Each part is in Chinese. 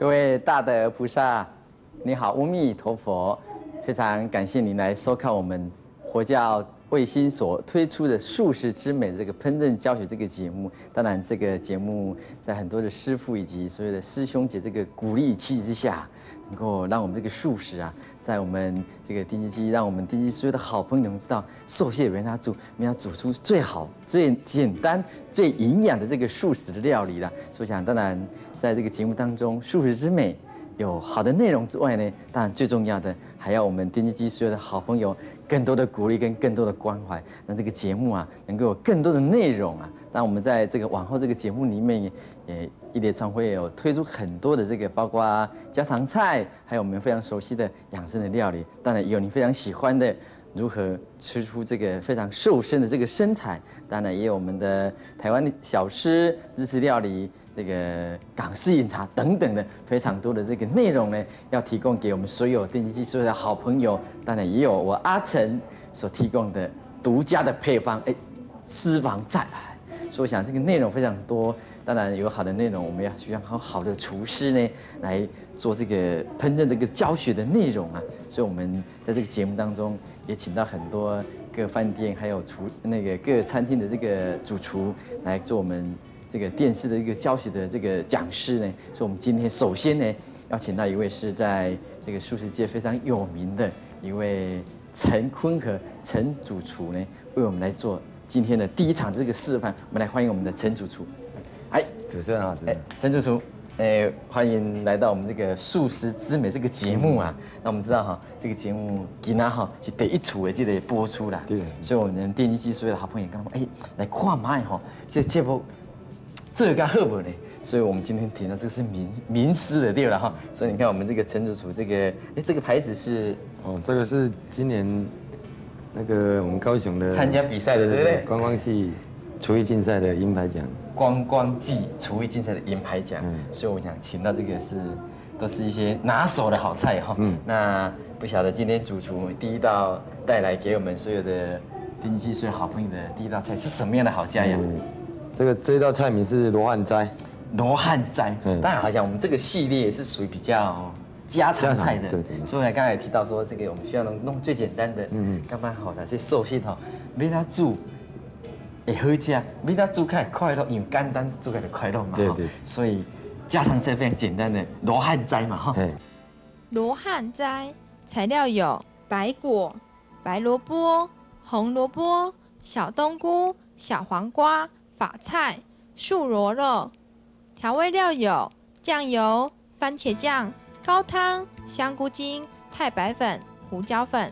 各位大德菩萨，你好，阿弥陀佛！非常感谢您来收看我们佛教卫星所推出的素食之美这个烹饪教学这个节目。当然，这个节目在很多的师父以及所有的师兄姐这个鼓励期之下，能够让我们这个素食啊，在我们这个丁基，让我们丁基所有的好朋友们知道，受谢人家煮出最好、最简单、最营养的这个素食的料理啦。所以想，当然在这个节目当中，素食之美有好的内容之外呢，当然最重要的还要我们电击机所有的好朋友更多的鼓励跟更多的关怀，让这个节目啊能够有更多的内容啊。当我们在这个往后这个节目里面也一连串会有推出很多的这个，包括家常菜，还有我们非常熟悉的养生的料理，当然也有你非常喜欢的如何吃出这个非常瘦身的这个身材，当然也有我们的台湾小吃、日式料理。这个港式饮茶等等的非常多的这个内容呢，要提供给我们所有电击机所有的好朋友，当然也有我阿成所提供的独家的配方，私房菜。所以我想这个内容非常多，当然有好的内容，我们要需要好的厨师呢来做这个烹饪这个教学的内容啊。所以我们在这个节目当中也请到很多各饭店还有各餐厅的这个主厨来做我们这个电视的一个教学的这个讲师呢，所以我们今天首先呢，要请到一位是在这个素食界非常有名的一位陈坤和陈主厨呢，为我们来做今天的第一场这个示范。我们来欢迎我们的陈主厨。 主持人好， 陈主厨，欢迎来到我们这个素食之美这个节目啊。那我们知道哈，这个节目今天哈是第一出的这个播出啦， 对， 所以我们电击机所有的好朋友刚刚来看卖哈，这个节目。这个好不呢？所以我们今天提到这个是名师的对了哈。所以你看我们这个陈主厨这个牌子是这个是今年那个我们高雄的参加比赛的对不对？ 观光季厨艺竞赛的银牌奖。 观光季厨艺竞赛的银牌奖，所以我想请到这个都是一些拿手的好菜哈。那不晓得今天主厨第一道带来给我们所有的丁基所有好朋友的第一道菜是什么样的好佳肴？ 这一道菜名是罗汉斋。 罗汉斋，当然好像我们这个系列是属于比较家常菜的，对。所以我刚才也提到说，这个我们需要弄最简单的，刚刚好的这寿星哈，没它煮也好吃，没它煮开快乐，因为简单煮开的快乐嘛，对。所以家常菜非常简单的罗汉斋嘛，哈。 罗汉斋材料有白果、白萝卜、红萝卜、小冬菇、小黄瓜。法菜、素螺肉，调味料有酱油、番茄酱、高汤、香菇精、太白粉、胡椒粉。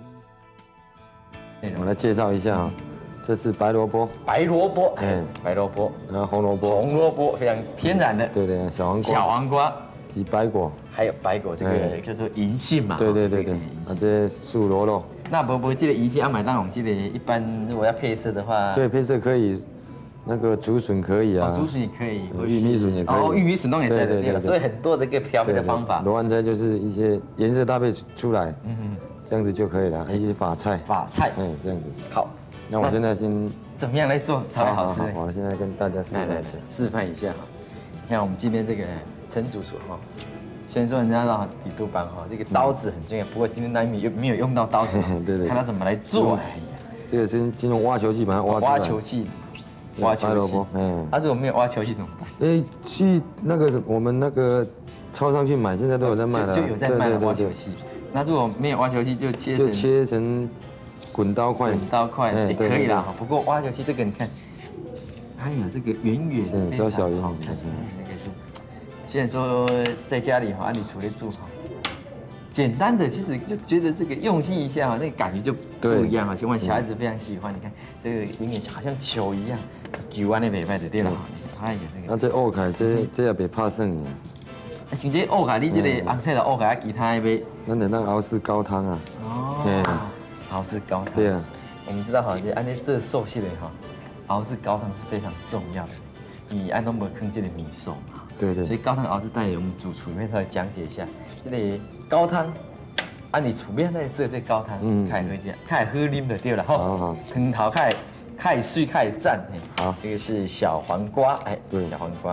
我来介绍一下啊，这是白萝卜， 白萝卜， 然后红萝卜非常天然的， 对，小黄瓜及白果， 还有白果这个叫做银杏嘛， 对，这素螺肉。 那不这个银杏要买那种这个一般如果要配色的话， 对，配色可以。那个竹笋可以啊， 竹笋也可以， 玉米笋也可以， 玉米笋弄也在的对了，所以很多的一个调配的方法。 罗汉斋就是一些颜色搭配出来，这样子就可以了，一些法菜，这样子。 好， 那我现在先怎么样来做才会好吃？ 我现在跟大家示范一下哈。你看我们今天这个陈主厨哈，虽然说人家让李督班哈，这个刀子很重要，不过今天他没有用到刀子，对，看他怎么来做。 这个先用挖球器把它挖出来。 挖球器。如果没有挖球器怎么办？ 去那个我们那个超商去买，现在都有在卖的， 就有在卖的挖球器。那如果没有挖球器，就切成滚刀块也可以啦。不过挖球器这个你看，哎呀，这个圆小圆， 那个是。虽然说在家里哈，你处理住哈。简单的，其实就觉得这个用心一下哈，那个感觉就不一样哈。我小孩子非常喜欢，你看这个永远好像球一样，球安的美败的对了哈。哎呀，这个。 那这蚵凯这也别怕剩呀。 像这蚵凯，你这个红菜的蚵凯，其他的呗。 咱得让熬制高汤啊。 熬制高汤。 对啊。 我们知道哈，就按照这寿系的哈，熬制高汤是非常重要的。你按都没坑这个米寿嘛。 对。 所以高汤熬制带我们主厨会稍微讲解一下这里。高汤，你厝边在做这高汤，开喝吃，开喝啉就对了哈。汤头开水开赞，好，这个是小黄瓜，小黄瓜，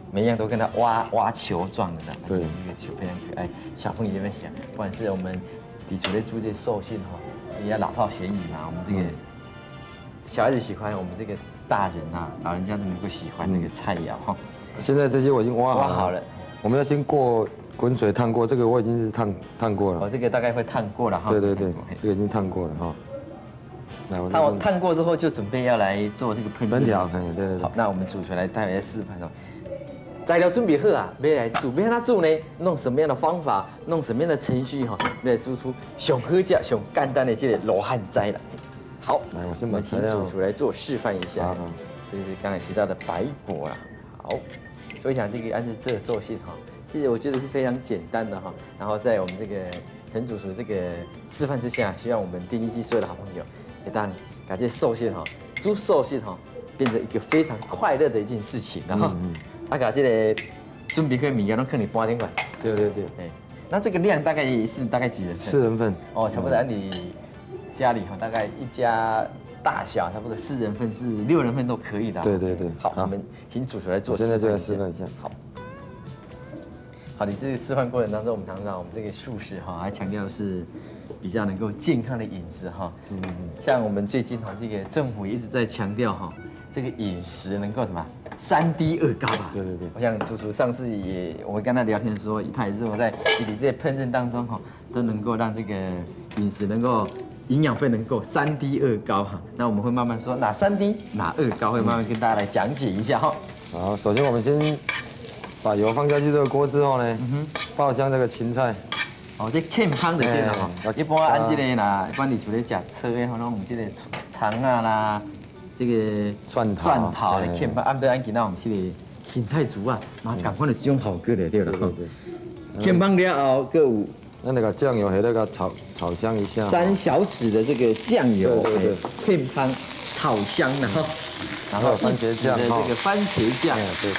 每一样都跟它挖球状的， 对， 一个球非常可爱。小朋友有没有想，不管是我们底处在租这寿星哈，也要老少咸宜嘛。我们这个小孩子喜欢，我们这个大人呐，老人家都能够喜欢这个菜肴哈。 现在这些我已经挖好了，我们要先过滚水烫过，这个我已经是烫过了。 哦，这个大概会烫过了哈。 对，这个已经烫过了哈。 来，烫过之后就准备要来做这个烹调，对。 好，那我们主厨来待会来示范哦。材料准备好啊，要来煮，要哪煮呢？弄什么样的方法，弄什么样的程序哈，要来煮出上好食、上简单的这个罗汉斋来。好， 来， 我们请主厨来做示范一下。这是刚才提到的白果啦。好，所以想这个按照这个寿星哈，其实我觉得是非常简单的哈。然后在我们这个陈主厨这个示范之下，希望我们电机系所有的好朋友，也当把这寿星哈，煮寿星哈，变成一个非常快乐的一件事情，然后。把这个准备好物件拢放你半点块。 对。 哎，那这个量大概是大概几人份？4 人份。 哦，差不多按你家里哈，大概一家大小差不多4人份至6人份都可以的。 对。 好，我们请主厨来做示范。 现在就来示范一下。 好，你这个示范过程当中，我们常常我们这个素食哈，还强调是比较能够健康的饮食哈。像我们最近哈，这个政府一直在强调哈，这个饮食能够什么？3低2高吧。 对。 我想主厨上次也，我跟他聊天说，他也是我在你这烹饪当中哈，都能够让这个饮食能够营养分能够3低2高哈。那我们会慢慢说哪3低哪2高，会慢慢跟大家来讲解一下哈。 好，首先我们先把油放下去这个锅之后呢，爆香这个芹菜。 哦，这欠汤的对了哈。一般按这个啦，一般你厝咧食菜的，可能我们这个肠啊啦。这个蒜头的芡吧，按照按今仔我们是个芹菜煮啊，然后赶快的这种好过的对了哈。芡芳了后，各有那个酱油和那个炒香一下。 3小匙的这个酱油，芡芳炒香，然后番茄酱的这个番茄酱， 对。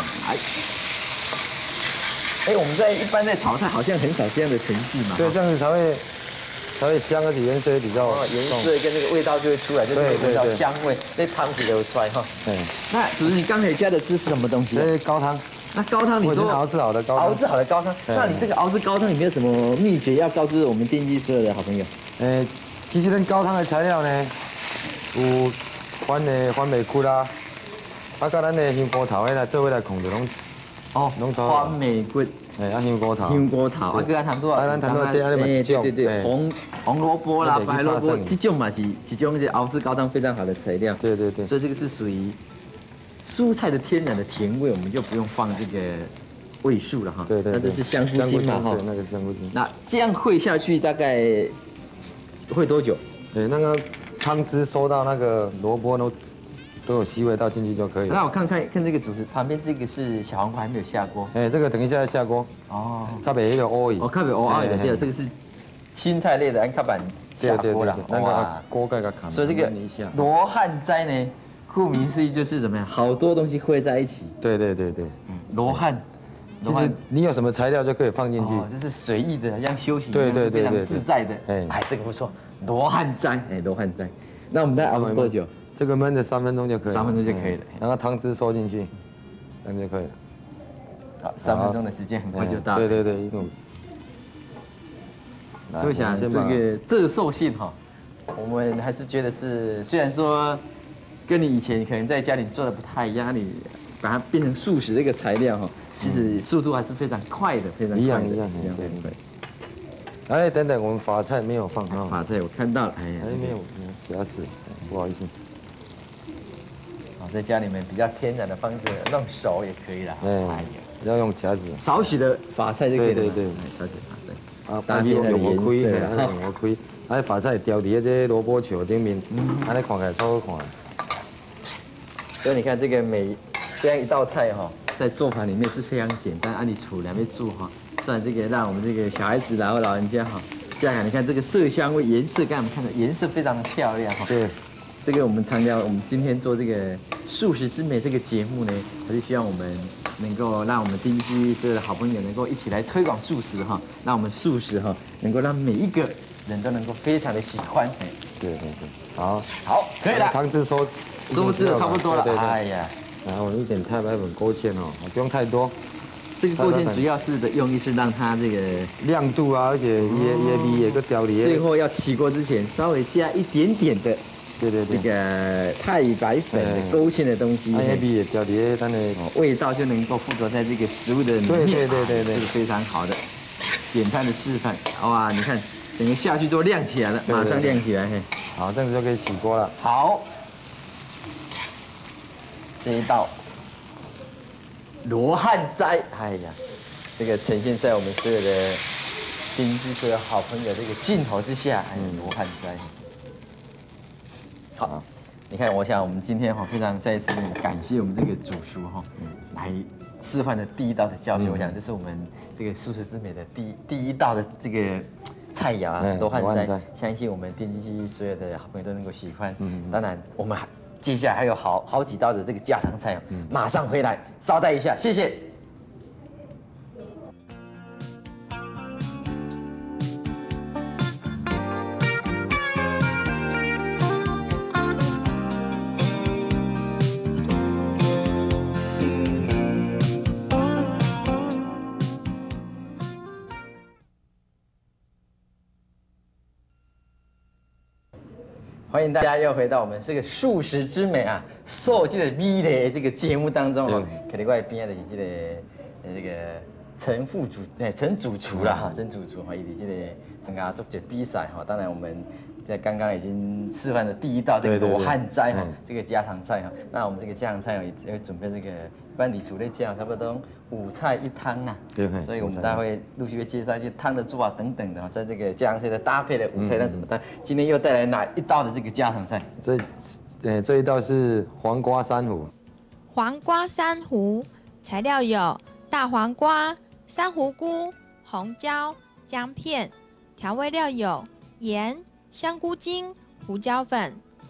哎，我们一般在炒菜好像很少这样的程序嘛。 对，这样子才会香，而且颜色也比较颜色跟那个味道就会出来，就是味道香味，那汤底都出来哈。对。那主持你刚才加的这是什么东西？ 高汤。 那高汤你都熬制好的高汤。 熬制好的高汤，那你这个熬制高汤有没有什么秘诀要告知我们电机所有的好朋友？ 其实咱高汤的材料呢，有番玫瑰啦，甲咱的香菇头来做伙来控制拢。 番玫瑰。 香菇头， 咱谈多，对，红萝卜啦，白萝卜，这种嘛是一种这熬制高汤非常好的材料。 对。 所以这个是属于蔬菜的天然的甜味，我们就不用放这个味素了哈。 对。 那这是香菇精嘛哈？ 对，那个香菇精。 那这样烩下去大概会多久？ 那个汤汁收到那个萝卜都有吸味道进去就可以了。 那我看这个主食旁边这个是小黄瓜还没有下锅。 这个等一下下锅。哦。较袂迄个乌伊。 较袂乌阿的对，这个是青菜类的，按较板下锅了。 哇。锅盖个砍。 所以这个罗汉斋呢，顾名思义就是怎么样，好多东西烩在一起。 对。 罗汉。 其实你有什么材料就可以放进去。 这是随意的，像修行一样，是非常自在的。这个不错，罗汉斋，罗汉斋。那我们再熬多久？ 这个焖的3分钟就可以了。 3分钟就可以了， 然后汤汁收进去，这样就可以了。 好，3分钟的时间很快就到了。 对， 所以想这个寿星哈，我们还是觉得是，虽然说跟你以前可能在家里做的不太一样，你把它变成素食这个材料哈，其实速度还是非常快的，非常快的。 一样。对。等等，我们法菜没有放啊。 法菜我看到了， 没有夹子，不好意思。 在家里面比较天然的方式弄熟也可以了。 要用夹子。 少许的法菜就可以了。 对。 少许法菜。 搭配它的颜色。我开，法菜调伫这萝卜球顶面，安尼看起来超好看。 所以你看这样一道菜哈，在做法里面是非常简单，按你煮两边煮哈，算这个让我们这个小孩子然后老人家哈，这样你看这个色香味颜色，刚才我们看到颜色非常的漂亮哈。 对。 这个我们强调，我们今天做这个素食之美这个节目呢，还是希望我们能够让我们电机所有的好朋友能够一起来推广素食哈，让我们素食哈能够让每一个人都能够非常的喜欢。 对。好， 可以了。 汤汁收汁的差不多了。哎呀， 然后一点太白粉勾芡哦，不用太多。 这个勾芡主要是的用意是让它这个亮度啊，而且也味也个调理。 最后要起锅之前，稍微加一点点的， 对， 这个太白粉的勾芡的东西， 也味也调理，但是味道就能够附着在这个食物的里面。对，这是非常好的简单的示范。哇，你看，整个下去之后亮起来了，马上亮起来。嘿， 好，这样子就可以起锅了。 好，这一道罗汉斋，哎呀，这个呈现在我们所有的电视所有好朋友这个镜头之下，罗汉斋。好，你看，我想我们今天非常再一次感谢我们这个主厨来示范的第一道的教学。我想这是我们这个素食之美的第一道的这个菜肴啊，罗汉斋。相信我们电视机所有的好朋友都能够喜欢。当然我们接下来还有好几道的这个家常菜马上回来，稍待一下，谢谢。欢迎大家又回到我们这个素食之美啊，受这个美的这个节目当中肯定外边的是这个陈主厨啦哈，陈主厨哈，以及这个参加做这比赛哈。当然我们在刚刚已经示范了第一道这个罗汉斋哈，这个家常菜哈。那我们这个家常菜也准备这个一般礼厨类这样差不多5菜1汤啊，所以我们待会陆续会介绍一些汤的做法等等的，在这个家常菜的搭配的5菜汤怎么搭。今天又带来哪一道的这个家常菜？ 这一道是黄瓜珊瑚。 黄瓜珊瑚材料有大黄瓜、珊瑚菇、红椒、姜片，调味料有盐、香菇精、胡椒粉。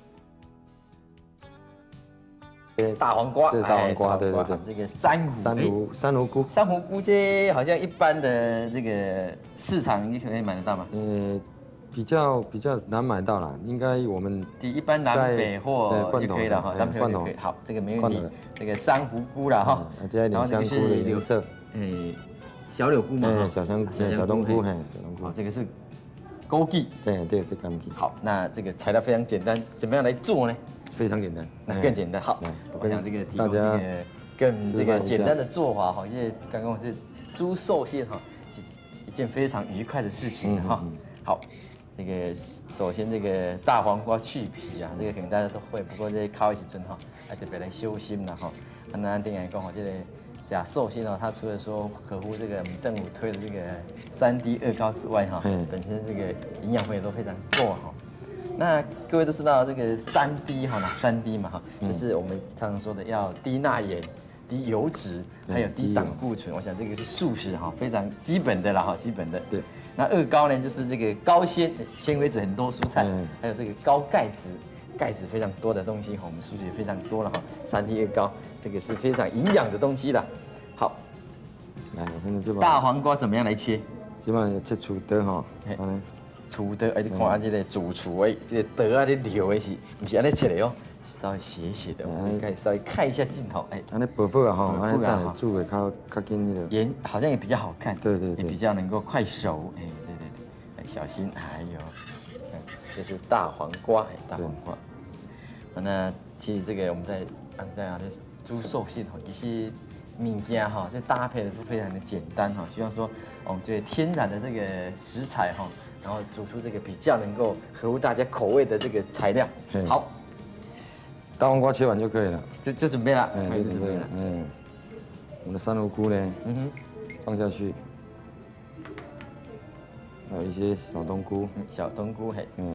大黄瓜， 这是大黄瓜，对， 这个珊瑚菇，珊瑚菇这好像一般的这个市场你可以买得到吗？ 比较难买到啦，应该我们一般南北货就可以了哈，南北货就可以。好，这个没问题。这个珊瑚菇了哈， 然后这个是颜色， 小柳菇嘛， 小冬菇，小冬菇。 好，这个是枸杞， 对，这枸杞。 好，那这个材料非常简单，怎么样来做呢？ 非常简单， 那更简单。好，我想这个提供这个更这个简单的做法哈，因为刚刚这猪寿馅哈是一件非常愉快的事情哈。好，这个首先这个大黄瓜去皮啊，这个可能大家都会，不过这烤一起准哈，还特别来修心了哈。那定来讲哈，这个假寿馅哦，它除了说合乎这个我们政府推的这个3D 2高之外哈，本身这个营养分也都非常够哈。那各位都知道这个3D 哈，哪3D 嘛哈，就是我们常常说的要低钠盐、低油脂，还有低胆固醇。我想这个是素食哈，非常基本的啦哈，基本的。对。那2高呢，就是这个高纤维质很多蔬菜，还有这个高钙质，钙质非常多的东西哈，我们素食也非常多了哈。3D 2高，这个是非常营养的东西啦。好， 来，我现在就把大黄瓜怎么样来切？ 基本上切粗的哈， 粗的，你看这个主厨这个刀啊，这留的是，不是安尼切的哦，是稍微斜斜的，我们可以稍微看一下镜头， 安尼薄薄啊哈，安尼等下煮的较紧那个， 盐好像也比较好看， 对， 也比较能够快熟，对，小心，还有，看这是大黄瓜，大黄瓜，那其实这个我们在猪寿馅哈，一些物件哈，这搭配的都非常的简单哈，希望说我们这天然的这个食材哈。然后煮出这个比较能够合乎大家口味的这个材料。好， 大黄瓜切完就可以了， 就准备了，就准备了。 我们的珊瑚菇呢，放下去，还有一些小冬菇， 小冬菇